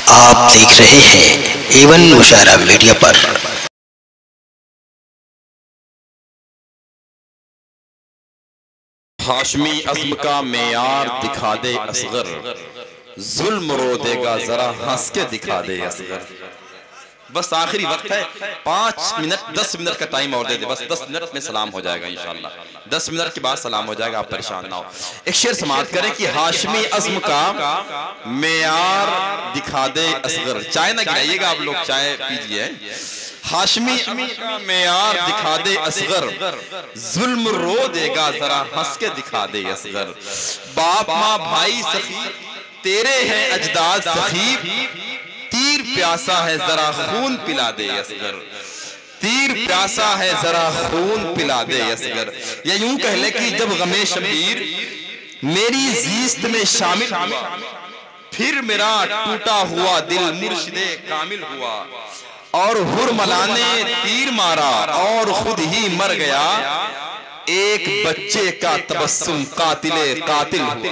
आप देख रहे हैं एवन मुशायरा मीडिया पर। हाशमी अज़्म का मेयार दिखा दे असगर, जुल्म रो देगा जरा हंस के दिखा दे असगर। बस आखिरी वक्त है, 5 मिनट 10 मिनट का टाइम और दे दे, बस 10 मिनट में सलाम हो जाएगा इंशाअल्लाह। 10 मिनट के बाद सलाम हो जाएगा, आप परेशान ना हो। एक शेर समाअत करें कि हाशमी अज़्म का मेयार दिखा दे असगर। चाय ना गिराइएगा आप लोग, चाय पीजिए। हाशमी का मेयार दिखा दे असगर, जुल्म रो देगा जरा हंस के दिखा दे असगर। बाप माँ भाई सखी तेरे हैं अजदाद सखी, तीर प्यासा है जरा खून पिला दे असगर। तीर प्यासा है जरा खून पिला दे असगर। या यूं कह ले कि जब गमे शबीर मेरी जीस्त में शामिल हुआ, फिर मेरा टूटा हुआ दिल मुर्शिदे कामिल हुआ। और हुरमला ने तीर मारा और खुद ही मर गया, एक बच्चे का तबस्सुम कातिले कातिल हुआ।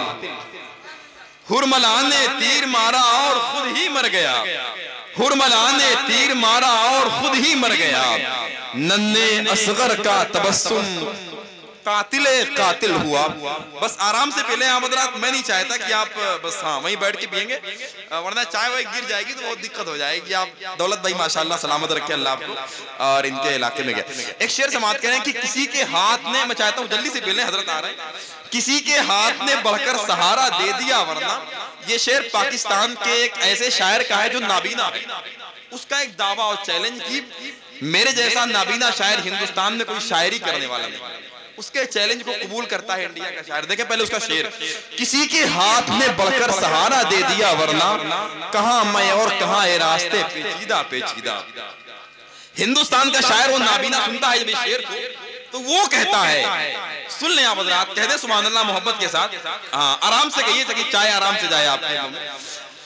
हुरमला ने तीर मारा और खुद ही मर गया, हुरमला ने तीर मारा और खुद ही मर गया। नन्हे असगर का तबस्सुम कातिले कातिल हुआ। बस आराम से पहले आप हज़रात, मैं नहीं चाहता कि आप बस हाँ वहीं बैठ के पियेंगे, वरना चाय वाय गिर जाएगी तो बहुत दिक्कत हो जाएगी। आप दौलत भाई माशाल्लाह सलामत रखे अल्लाह आपको और इनके इलाके में गए। एक शेर समाअत करें कि किसी के हाथ ने, मैं चाहता हूँ जल्दी से पहले हजरत आ रहे हैं, किसी के हाथ ने बढ़कर सहारा दे दिया वरना। ये शेर पाकिस्तान के एक ऐसे शायर का है जो नाबीना है। उसका एक दावा और चैलेंज की मेरे जैसा नाबीना शायर हिंदुस्तान में कोई शायरी करने वाला नहीं। उसके चैलेंज को कबूल करता है इंडिया का शायर। देखें पहले उसका शेर, किसी के हाथ में बढ़कर सहारा दे दिया वरना, कहां मैं और कहां ये रास्ते पेचीदा पेचीदा। हिंदुस्तान का शायर वो नाबीना सुनता है जब इस शेर को तो वो कहता है, सुन लें आप हज़रात, कह दे सुभान अल्लाह मोहब्बत के साथ। हाँ आराम से कहिए ताकि चाय आराम से जाए आपके मुंह में,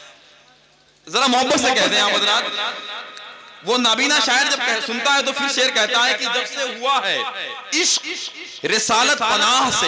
जरा मोहब्बत से कह दें आप हज़रात। वो नाबीना शायर जब सुनता है तो फिर शेर कहता है कि जब से हुआ है इश्क रिसालत पनाह से,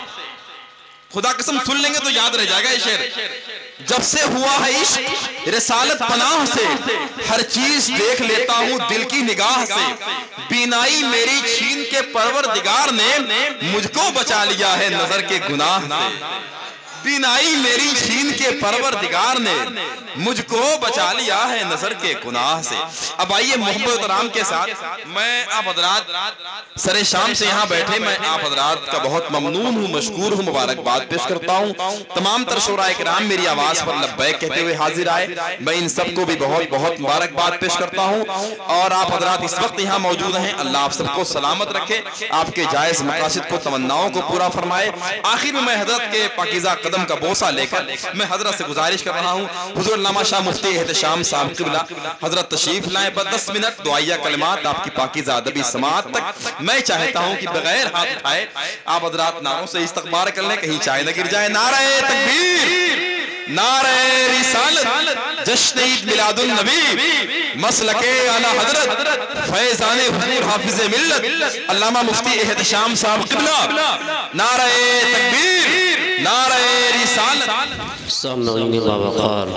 खुदा कसम सुन लेंगे तो याद रह जाएगा ये शेर। जब से हुआ है इश्क रिसालत पनाह से, हर चीज देख लेता हूँ दिल की निगाह से। बीनाई मेरी छीन के परवरदिगार ने मुझको बचा लिया है नजर के गुनाह से। बीनाई मेरी छीन के परवरदिगार ने मुझको बचा लिया है नजर के गुनाह से। अब आइए मोहब्बत राम के साथ मैं आप हज़रात सरे शाम से यहाँ बैठे, मैं आप हज़रात का बहुत ममनून हूँ, मशकूर हूँ, मुबारकबाद पेश करता हूँ। तमाम तर शोराए किराम मेरी आवाज पर लब्बैक कहते हुए हाजिर आए, मैं इन सबको भी बहुत बहुत मुबारकबाद पेश करता हूँ। और आप हज़रात इस वक्त यहाँ मौजूद हैं, अल्लाह आप सबको सलामत रखे, आपके जायज मकासद को तमन्नाओं को पूरा फरमाए। आखिर में मैं हज़रत के पाकीज़ा कदम का बोसा लेकर मैं हज़रत से गुजारिश कर रहा हूँ, हुज़ूर अल्लामा शाह मुफ्ती एहतशाम साहब क़िबला हज़रत तशरीफ लाएं। बस 10 मिनट दुआया कलिमात आपकी पाकीज़ा अदबी समाअत तक मैं चाहता हूँ कि बगैर हाथ उठाए आप हज़रात नारों से इस्तक़बाल कर लें, कहीं चाय न गिर जाए। नारे तकबीर, नारे रिसालत, जश्न ईद मिलादुन नबी, मसलके आला हज़रत, फैज़ाने हुज़ूर हाफ़िज़े मिल्लत अल्लामा मुफ्ती एहतशाम साहब क़िबला। नारे तकबीर, नारे रिसालत। सामईन बावक़ार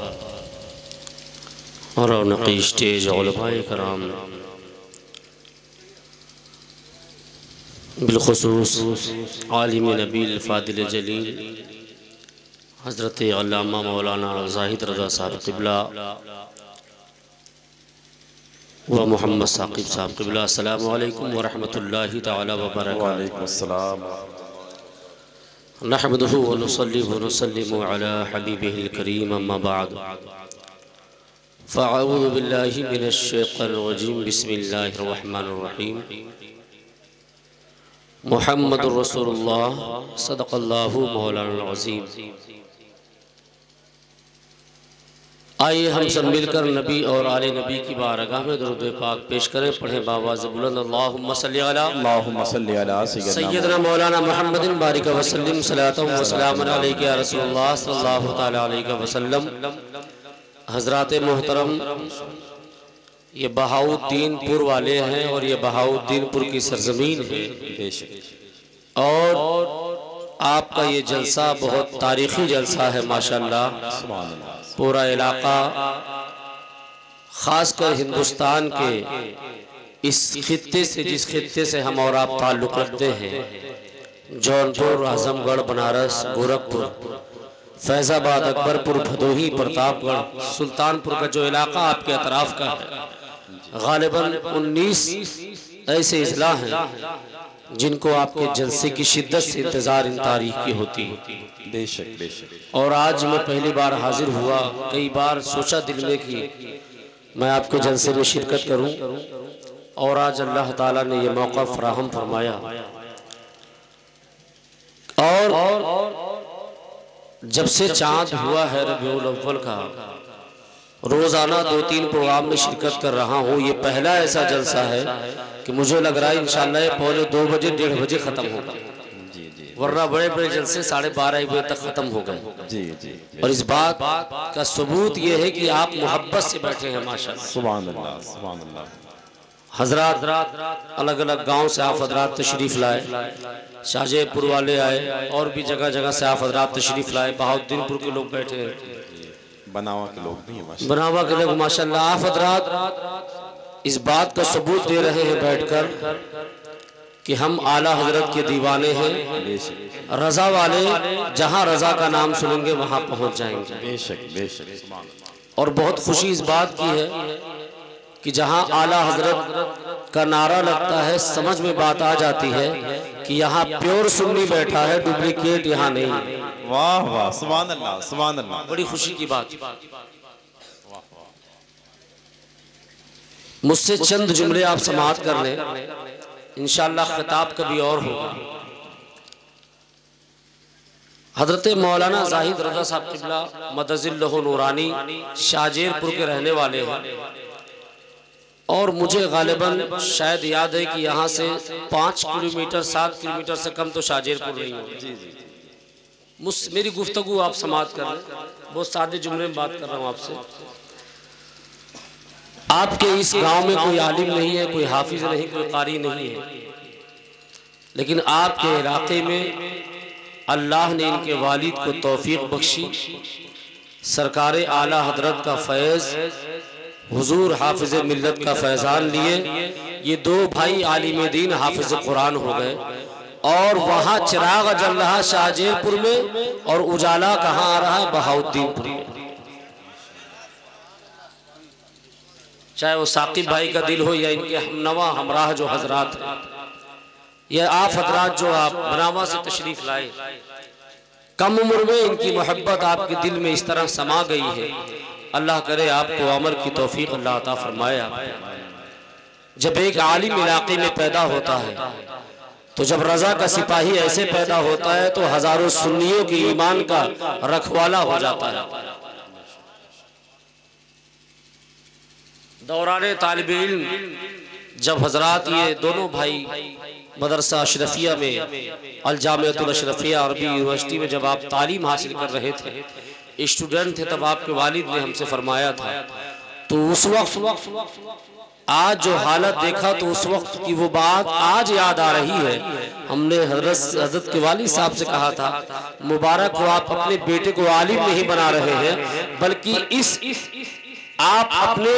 और रौनक़ी स्टेज उलमाए कराम, बिलख़ुसूस आलिम नबील फ़ादिल जलील हज़रत अल्लामा मौलाना ज़ाहिद रज़ा साहब क़िबला व मोहम्मद साक़िब साहब क़िबला। अस्सलामु अलैकुम व रहमतुल्लाहि तआला व बरकातुहू। नहमदुहु व नुसल्ली व नुसल्लिमु अला हबीबिहिल करीम, अम्मा बाद। फ़अऊज़ु बिल्लाहि मिनश शैतानिर रजीम, बिस्मिल्लाहिर रहमानिर रहीम। मुहम्मदुर रसूलुल्लाह सदक़ल्लाहु मौलाना अज़ीम। आइए हम सब मिलकर नबी और आले नबी की बारगाह में दुरूद पाक पेश करें। पढ़ें बावाज़ बुलंद, अल्लाहुम्मा सल्ली अला सय्यदना मौलाना मुहम्मदिन बारिक वसल्लम सलातन व सलामन अलैका या रसूलुल्लाह सल्लल्लाहु तआला अलैहि वसल्लम। हज़रात मोहतरम, ये बहाउद्दीनपुर वाले हैं और ये बहाउद्दीनपुर की सरजमीन है और आपका ये जलसा बहुत तारीख़ी जलसा है माशाअल्लाह। पूरा इलाका, ख़ासकर हिंदुस्तान के इस खित्ते से, जिस खित्ते से हम और आप ताल्लुक़ रखते हैं, जौनपुर, आज़मगढ़, बनारस, गोरखपुर, फैज़ाबाद, अकबरपुर, भदोही, प्रतापगढ़, सुल्तानपुर का जो इलाका आपके अतराफ़ का है, गालिबन 19 ऐसे अजला हैं जिनको आपके जलसे की शिद्दत से इंतज़ार इन तारीख की होती है। बेशक बेशक। और आज मैं पहली बार हाजिर हुआ, कई बार सोचा दिल में कि मैं आपके जलसे में शिरकत करूं, और आज अल्लाह ताला ने ये मौका फराहम फरमाया। और जब से चाँद हुआ है रबीउल अव्वल का, रोज़ाना 2-3 प्रोग्राम में शिरकत कर रहा हूँ। ये पहला ऐसा जलसा है कि मुझे लग रहा है इंशाअल्लाह ये पौने 2 बजे 1:30 बजे ख़त्म होगा, वरना बड़े बड़े जलसे 12:30 बजे तक ख़त्म हो गए। जी जी। और इस बात का सबूत ये है कि आप मोहब्बत से बैठे हैं माशाअल्लाह। सुभान अल्लाह, सुभान अल्लाह। हजरात अलग अलग गांव से आप हजरात तशरीफ़ लाए, शाहजहाँपुर वाले आए, और भी जगह जगह से आप हजरात तशरीफ़ लाए। बहाउद्दीनपुर के लोग बैठे हैं, बनावा के लोग भी हैं, बनावा के लोग माशाअल्लाह। आप हजरात इस बात का सबूत दे रहे हैं बैठकर कि हम आला हजरत के दीवाने हैं। रज़ा वाले जहाँ रज़ा का नाम सुनेंगे वहाँ पहुँच जाएंगे। बेशक बेशक। और बहुत खुशी इस बात की है कि जहाँ आला हजरत का नारा लगता है, समझ में बात आ जाती है कि यहाँ प्योर सुन्नी बैठा है, डुप्लीकेट यहाँ नहीं है। वाह वाह, सुभान अल्लाह, सुभान अल्लाह। बड़ी खुशी की बात। मुझसे चंद जुमले आप समाअत कर लें, इंशाअल्लाह खिताब कभी और होगा। हजरत मौलाना जाहिद रज़ा साहब क़िबला मदजिल्लहु नूरानी शाहजहाँपुर के रहने वाले हैं, और मुझे गालिबन शायद याद है कि यहाँ से 5 किलोमीटर 7 किलोमीटर से कम तो शाहजहाँपुर नहीं होगा। मेरी गुफ्तगू आप समाअत कर लें, बहुत सादे जुमले में बात कर रहा हूँ आपसे। आपके इस गांव में कोई आलिम नहीं है, कोई हाफिज नहीं, कोई कारी नहीं है, लेकिन आपके इलाके में अल्लाह ने इनके वालिद को तौफीक बख्शी, सरकार आला हजरत का फैज़, हुजूर हाफिज मिल्लत का फैज़ान लिए ये 2 भाई आलिम दीन हाफिज कुरान हो गए। और वहाँ चिराग जल रहा शाहजहाँपुर में, और उजाला कहाँ आ रहा है? बहाउद्दीनपुर में। चाहे वो साकिब भाई का दिल हो या इनके हमनवा हमराह जो हजरात हैं, या आप हजरात जो आप बनावा से तशरीफ लाए, कम उम्र में इनकी मोहब्बत आपके दिल में इस तरह समा गई है। अल्लाह करे आपको अमल की तौफीक अल्लाह अता फरमाए। जब एक आलिम इलाके में पैदा होता है, तो जब रज़ा का सिपाही ऐसे पैदा होता है, तो हजारों सुन्नियों की ईमान का रखवाला हो जाता है। दौराने तालिब इल्म जब हजरात ये दोनों भाई मदरसा अशरफिया में, अल जामिअतुल अशरफिया अरबी यूनिवर्सिटी में जब आप तालीम हासिल कर रहे थे, स्टूडेंट थे, तब आपके वालिद ने हमसे फरमाया था, तो उस वक्त आज जो हालत देखा तो उस वक्त की वो बात आज याद आ रही है। हमने हजरत के वालिद साहब से कहा था, मुबारक हो, आप अपने बेटे को आलिम नहीं बना रहे हैं, बल्कि आप अपने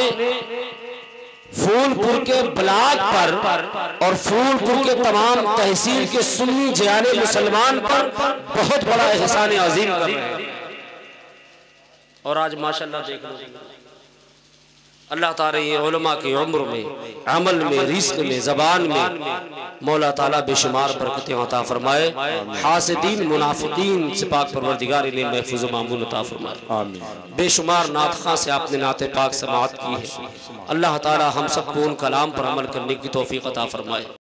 फूलपुर के ब्लॉक पर और फूलपुर के तमाम तहसील के सुन्नी जियाने मुसलमान पर बहुत बड़ा एहसान अजीम कर रहे हैं। और आज माशाअल्लाह देख लो, अल्लाह ताला ये उलमा की उम्र में, अमल में, रिस्क में, ज़बान में मौला ताला बेशुमार बरकतें अता फरमाए। हासिदीन मुनाफिकीन से पाक परवरदिगार इन्हें महफूज़ मामून अता फरमाए। आमीन। बेशुमार नात खां से आपने नाते पाक समाअत की है। अल्लाह ताला हम सबको उन कलाम पर अमल करने की तौफीक अता फरमाए।